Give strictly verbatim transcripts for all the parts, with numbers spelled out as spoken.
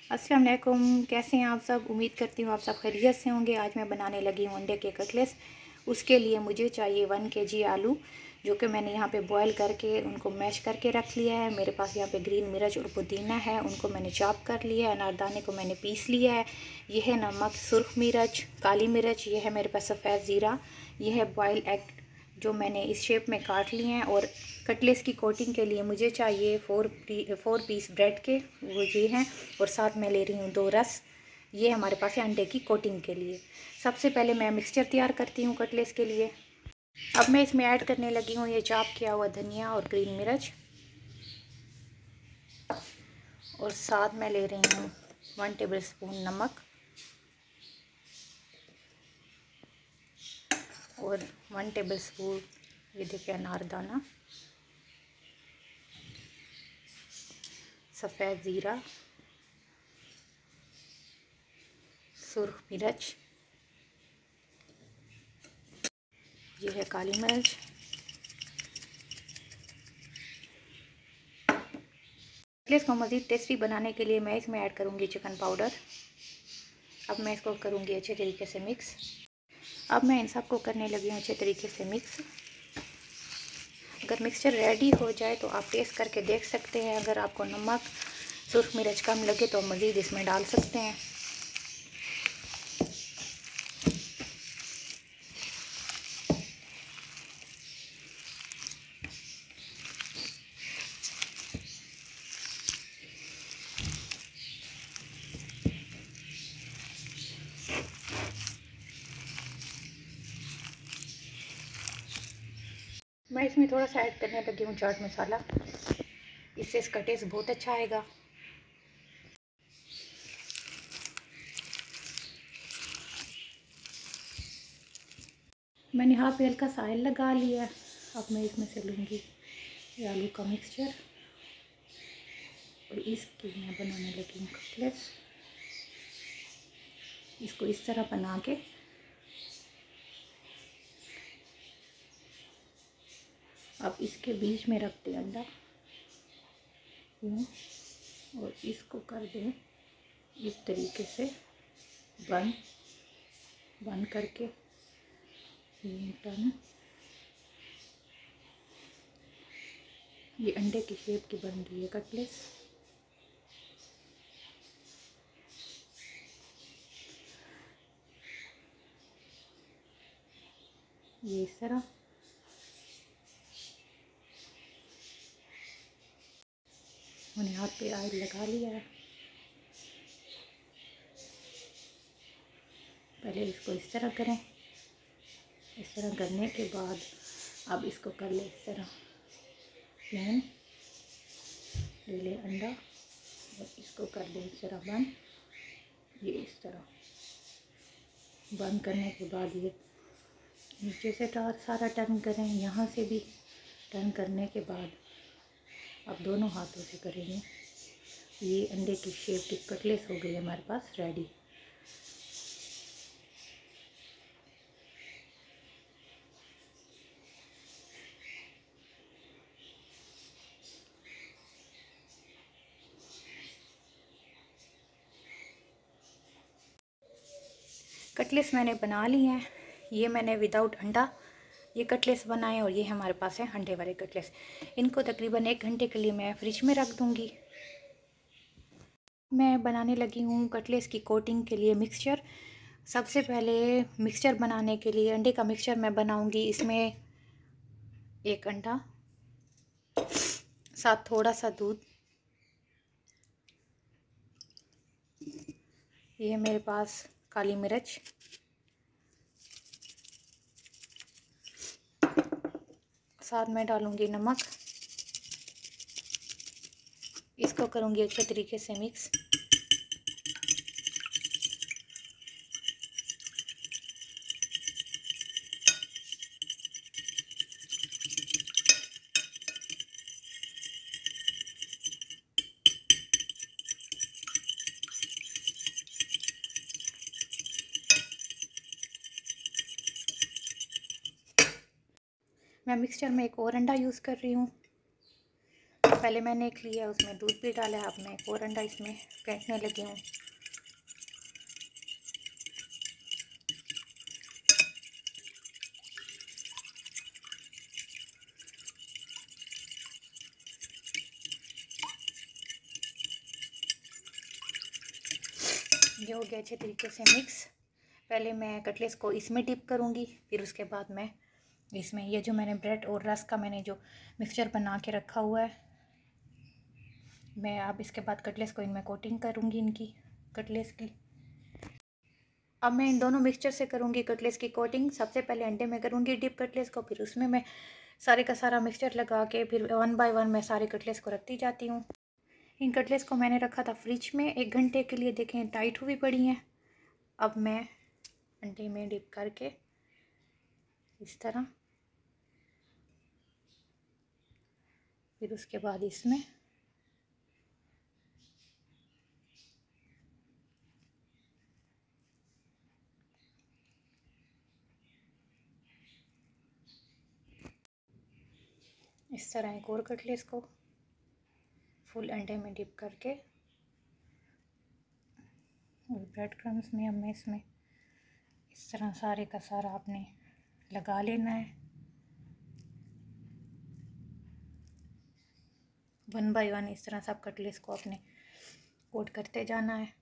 अस्सलाम वालेकुम, कैसे हैं आप सब। उम्मीद करती हूँ आप सब खैरियत से होंगे। आज मैं बनाने लगी हूँ अंडे के कटलेट्स। उसके लिए मुझे चाहिए वन के जी आलू, जो कि मैंने यहाँ पे बॉईल करके उनको मैश करके रख लिया है। मेरे पास यहाँ पे ग्रीन मिर्च और पुदीना है, उनको मैंने चॉप कर लिया है। अनारदाने को मैंने पीस लिया है। यह है नमक, सुर्ख मिर्च, काली मिर्च। ये है मेरे पास सफ़ेद ज़ीरा। यह है बॉयल एग जो मैंने इस शेप में काट लिए हैं। और कटलेट्स की कोटिंग के लिए मुझे चाहिए फोर फोर पीस ब्रेड के, वो ये हैं। और साथ में ले रही हूँ दो रस। ये हमारे पास है अंडे की कोटिंग के लिए। सबसे पहले मैं मिक्सचर तैयार करती हूँ कटलेट्स के लिए। अब मैं इसमें ऐड करने लगी हूँ ये चॉप किया हुआ धनिया और ग्रीन मिर्च। और साथ में ले रही हूँ वन टेबल स्पून नमक और वन टेबल स्पून ये देखिए अनारदाना, सफ़ेद ज़ीरा, सुर्ख मिर्च, ये है काली मिर्च। कटलेट्स को मज़ीद टेस्टी बनाने के लिए मैं इसमें ऐड करूँगी चिकन पाउडर। अब मैं इसको करूँगी अच्छे तरीके से मिक्स। अब मैं इन सबको करने लगी हूँ अच्छे तरीके से मिक्स। अगर मिक्सचर रेडी हो जाए तो आप टेस्ट करके देख सकते हैं। अगर आपको नमक, सुर्ख मिर्च कम लगे तो मज़ीद इसमें डाल सकते हैं। मैं इसमें थोड़ा सा ऐड करने लगी हूँ चाट मसाला। इससे इसका टेस्ट बहुत अच्छा आएगा। मैंने हाथ पे हल्का सा ऑयल लगा लिया। अब मैं इसमें से लूँगी ये आलू का मिक्सचर और इसकी मैं बनाने लगी हूँ कटलेट्स। इसको इस तरह बना के अब इसके बीच में रख दें अंडा यूँ, और इसको कर दें इस तरीके से बंद बंद करके ये टर्न। ये अंडे की शेप की बन रही है कटलेट्स। ये इस तरह मैंने हाथ पे ऑयल लगा लिया है। पहले इसको इस तरह करें। इस तरह करने के बाद अब इसको कर ले इस तरह प्लेन, ले ले अंडा और इसको कर दे इस तरह बंद। ये इस तरह बंद करने के बाद ये नीचे से सारा टर्न करें, यहाँ से भी टर्न करने के बाद अब दोनों हाथों से करेंगे। ये अंडे की शेप की कटलेट्स हो गई हमारे पास रेडी। कटलेट्स मैंने बना लिए हैं। ये मैंने विदाउट अंडा ये कटलेट्स बनाए और ये हमारे पास है अंडे वाले कटलेट्स। इनको तकरीबन एक घंटे के लिए मैं फ्रिज में रख दूँगी। मैं बनाने लगी हूँ कटलेट्स की कोटिंग के लिए मिक्सचर। सबसे पहले मिक्सचर बनाने के लिए अंडे का मिक्सचर मैं बनाऊँगी। इसमें एक अंडा, साथ थोड़ा सा दूध, ये है मेरे पास काली मिर्च, साथ में डालूँगी नमक। इसको करूँगी अच्छे तरीके से मिक्स। मैं मिक्सचर में एक और अंडा यूज़ कर रही हूँ। पहले मैंने एक लिया, उसमें दूध भी डाला है। अब मैं एक और अंडा इसमें फेंटने लगी हूँ। ये हो गया अच्छे तरीके से मिक्स। पहले मैं कटलेस को इसमें डिप करूँगी, फिर उसके बाद मैं इसमें ये जो मैंने ब्रेड और रस का मैंने जो मिक्सचर बना के रखा हुआ है, मैं अब इसके बाद कटलेस को इनमें कोटिंग करूँगी, इनकी कटलेस की। अब मैं इन दोनों मिक्सचर से करूँगी कटलेस की कोटिंग। सबसे पहले अंडे में करूँगी डिप कटलेस को, फिर उसमें मैं सारे का सारा मिक्सचर लगा के फिर वन बाय वन मैं सारे कटलेस को रखती जाती हूँ। इन कटलेस को मैंने रखा था फ्रिज में एक घंटे के लिए। देखें टाइट हुई पड़ी हैं। अब मैं अंडे में डिप करके इस तरह, फिर उसके बाद इसमें इस तरह एक और कटलेस को फुल अंडे में डिप करके और ब्रेड क्रम्स में अब मैं इसमें इस तरह सारे का सारा आपने लगा लेना है। वन बाय वन इस तरह सब कटलेस को अपने कोट करते जाना है।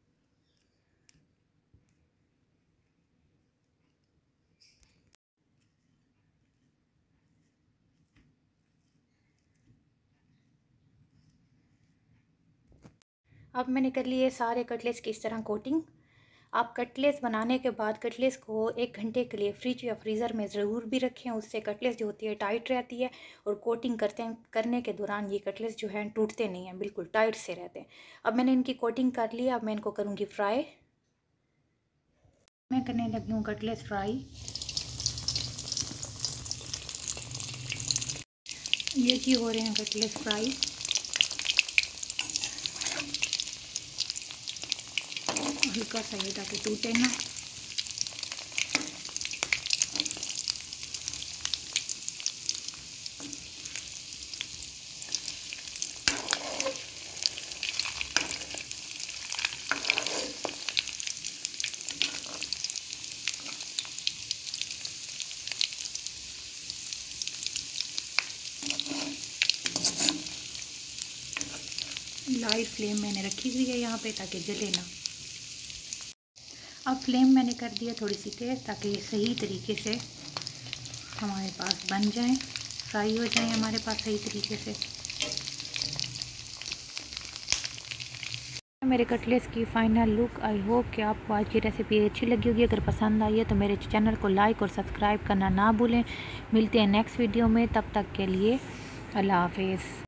अब मैंने कर लिए सारे कटलेस की इस तरह कोटिंग। आप कटलेस बनाने के बाद कटलेस को एक घंटे के लिए फ्रिज या फ्रीज़र में ज़रूर भी रखें। उससे कटलेस जो होती है टाइट रहती है और कोटिंग करते हैं करने के दौरान ये कटलेस जो है टूटते नहीं हैं, बिल्कुल टाइट से रहते हैं। अब मैंने इनकी कोटिंग कर ली। अब मैं इनको करूँगी फ्राई। मैं करने लगी हूँ कटलेस फ्राई। ये जी हो रहे हैं कटलेस फ्राई। हल्का सा ये ताकि टूटे ना। लाइट फ्लेम मैंने रखी हुई है यहाँ पे ताकि जले ना। अब फ्लेम मैंने कर दिया थोड़ी सी तेज़ ताकि ये सही तरीके से हमारे पास बन जाएं, फ्राई हो जाएं हमारे पास सही तरीके से। मेरे कटलेस की फ़ाइनल लुक। आई होप कि आपको आज की रेसिपी अच्छी लगी होगी। अगर पसंद आई है तो मेरे चैनल को लाइक और सब्सक्राइब करना ना भूलें। मिलते हैं नेक्स्ट वीडियो में, तब तक के लिए अल्लाह हाफिज़।